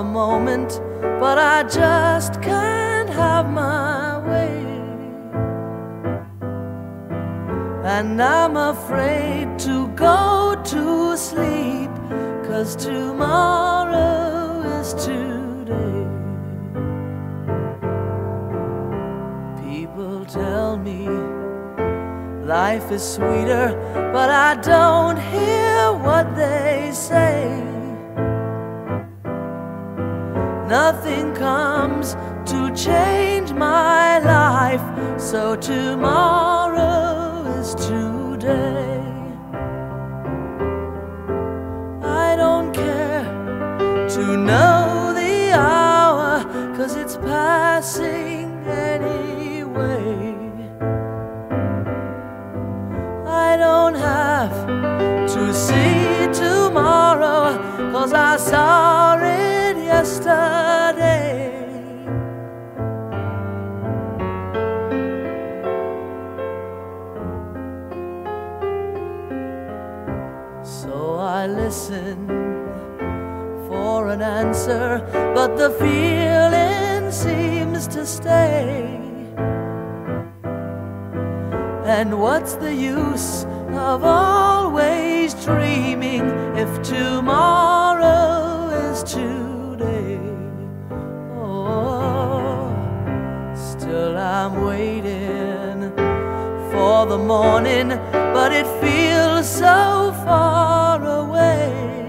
the moment, but I just can't have my way. And I'm afraid to go to sleep, 'cause tomorrow is today. People tell me life is sweeter, but I don't hear what they say. Nothing comes to change my life, so tomorrow is today. I don't care to know the hour, 'cause it's passing anyway. I don't have to see tomorrow, 'cause I saw it yesterday. So I listen for an answer, but the feeling seems to stay. And what's the use of always dreaming if tomorrow is today? Oh, still I'm waiting for the morning, but it feels so far away.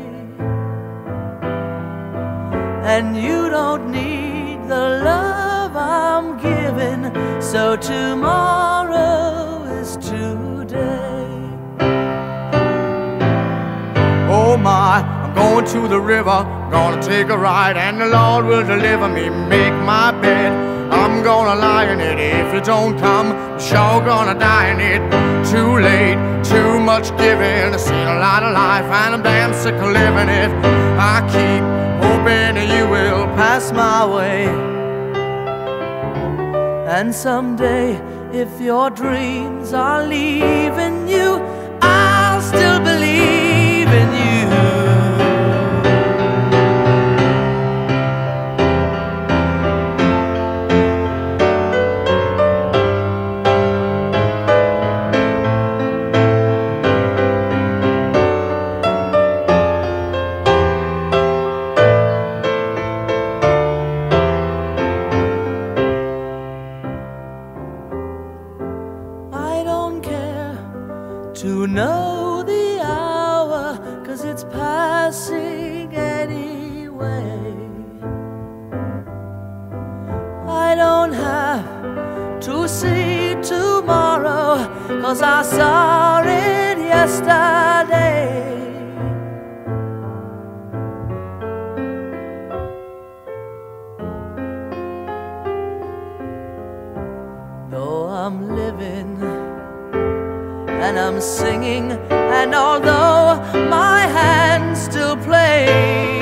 And you don't need the love I'm giving, so tomorrow is today. Oh my, I'm going to the river, gonna take a ride, and the Lord will deliver me, make my bed. I'm gonna lie in it if you don't come, I'm sure gonna die in it. Too late, too much giving, I've seen a lot of life and I'm damn sick of living it. I keep hoping you will pass my way. And someday, if your dreams are leaving you, I'll still believe in you. To know the hour, 'cause it's passing anyway. I don't have to see tomorrow, 'cause I saw it yesterday. Though I'm living and I'm singing, and although my hands still play,